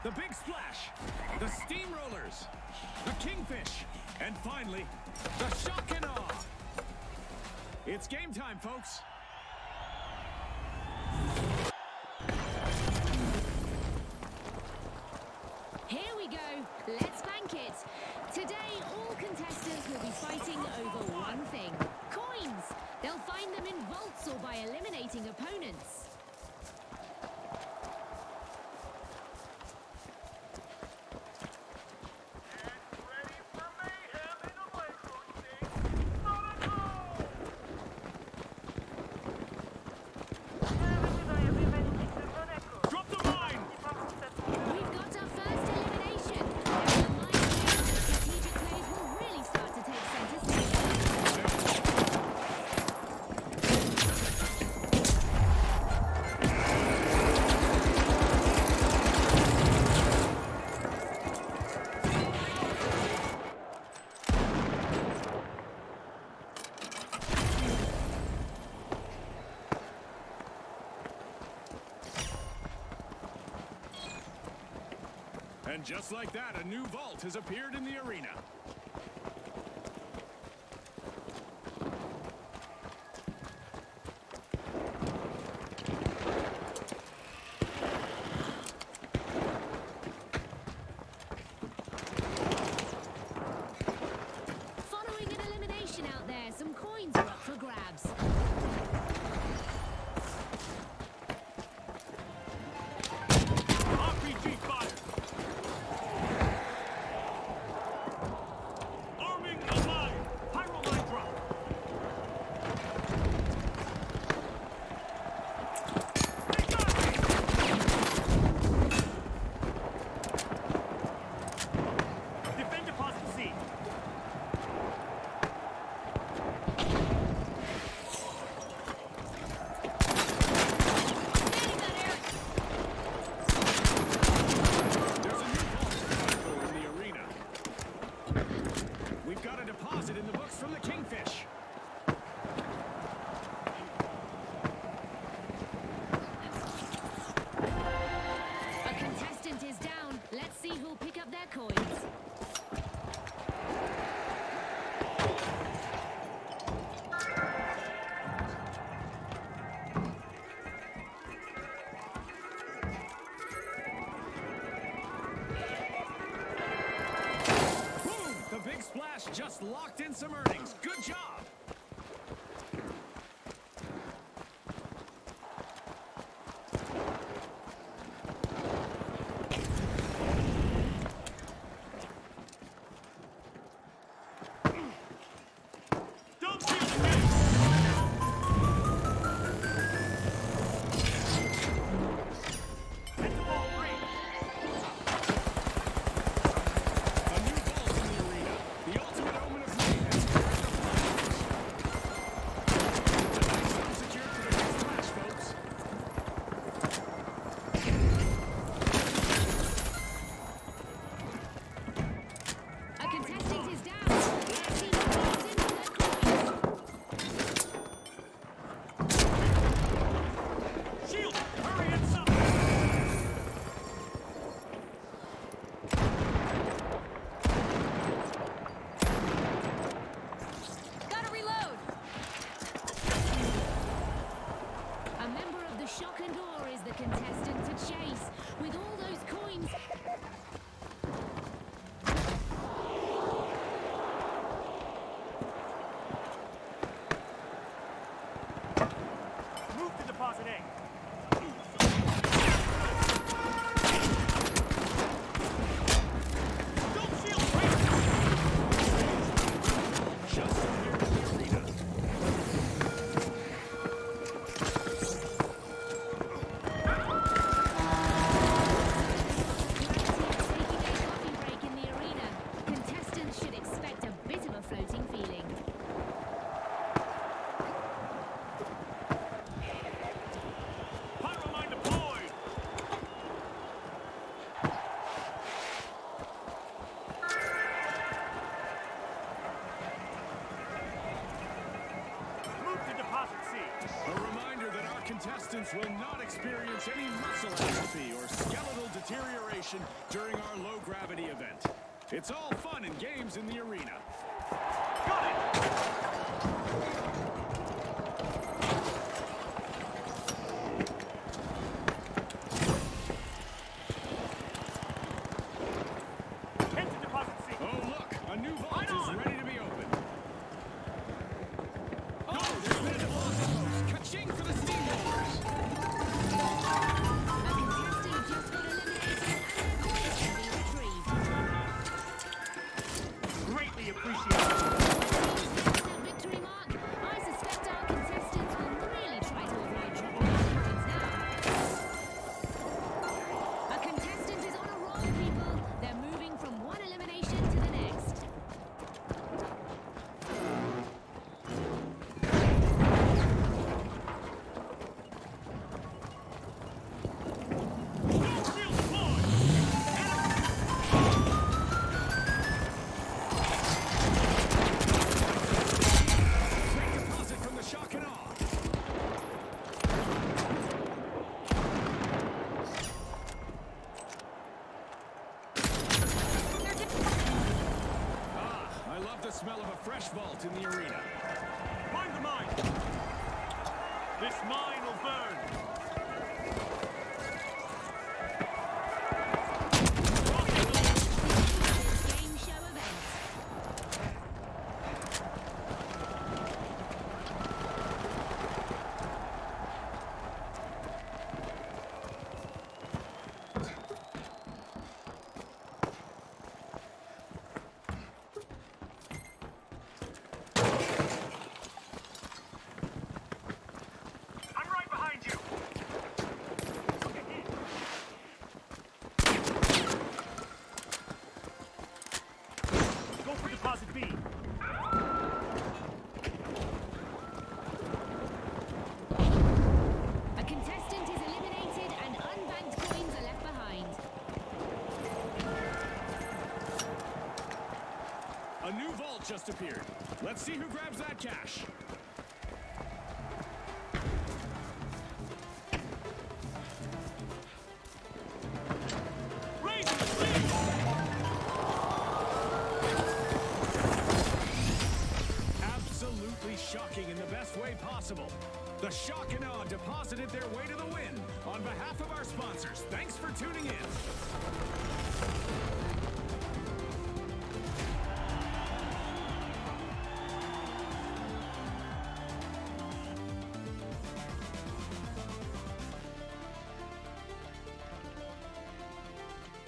the big splash, the steamrollers, the kingfish, and finally, the shock and awe. It's game time, folks. Here we go. Let's bank it. Today, all contestants will be fighting over one thing. Coins. They'll find them in vaults or by eliminating opponents. And just like that, a new vault has appeared in the arena. Following an elimination out there, some coins are up for grabs. RPG fire! Arming a mine! Pyro mine drop! Defend deposit C. We've got a deposit in the books from the kingfish. A contestant is down. Let's see who'll pick up their coins. Boom! The big splash just locked in some earnings. Good job! Don't be afraid! Hit the ball free! A new vault in the arena. The ultimate omen of mayhem. contestants will not experience any muscle atrophy or skeletal deterioration during our low-gravity event. It's all fun and games in the arena. Got it! Head to deposit seat. Oh, look! A new vault is ready to be opened. Oh, there's been a deposit, folks. Ka-ching for the steamrollers. A contestant just got eliminated and their coins can be retrieved. Greatly appreciated. That victory mark. I suspect our contestants will really try to avoid dropping their coins now. A contestant is on a roll, people. They're moving from one elimination to the next. Great deposit from the shock and awe. I love the smell of a fresh vault in the arena. Mind the mine. This mine will burn. Game show event. I'm right behind you. Go for deposit B. A contestant is eliminated and unbanked coins are left behind. A new vault just appeared. Let's see who grabs that cash. Raise the speed. Absolutely shocking in the best way possible. The Shock and Awe deposited their way to the win. On behalf of our sponsors, thanks for tuning in.